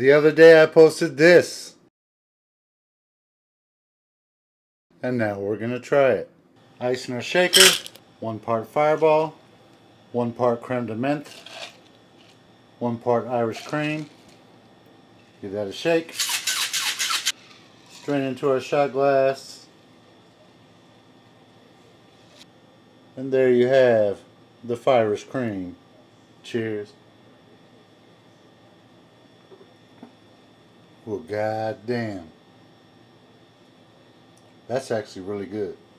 The other day I posted this. And now we're going to try it. Ice in our shaker, 1 part Fireball, 1 part creme de menthe, 1 part Irish cream. Give that a shake. Strain into our shot glass. And there you have the Firish Cream. Cheers. Well, goddamn. That's actually really good.